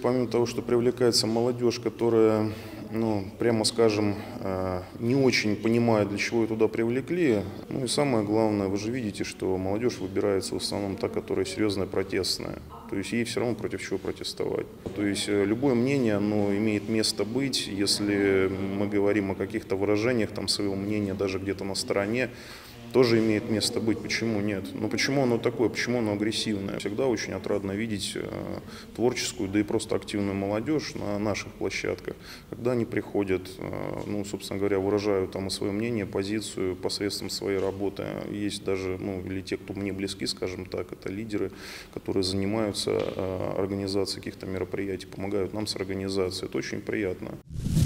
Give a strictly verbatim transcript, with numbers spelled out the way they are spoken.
Помимо того, что привлекается молодежь, которая, ну, прямо скажем, не очень понимает, для чего ее туда привлекли, ну и самое главное, вы же видите, что молодежь выбирается в основном та, которая серьезная, протестная. То есть ей все равно против чего протестовать. То есть любое мнение, оно имеет место быть, если мы говорим о каких-то выражениях там, своего мнения, даже где-то на стороне, тоже имеет место быть. Почему нет? Ну почему оно такое? Почему оно агрессивное? Всегда очень отрадно видеть э, творческую, да и просто активную молодежь на наших площадках, когда они приходят, э, ну, собственно говоря, выражают там свое мнение, позицию посредством своей работы. Есть даже, ну, или те, кто мне близки, скажем так, это лидеры, которые занимаются э, организацией каких-то мероприятий, помогают нам с организацией. Это очень приятно.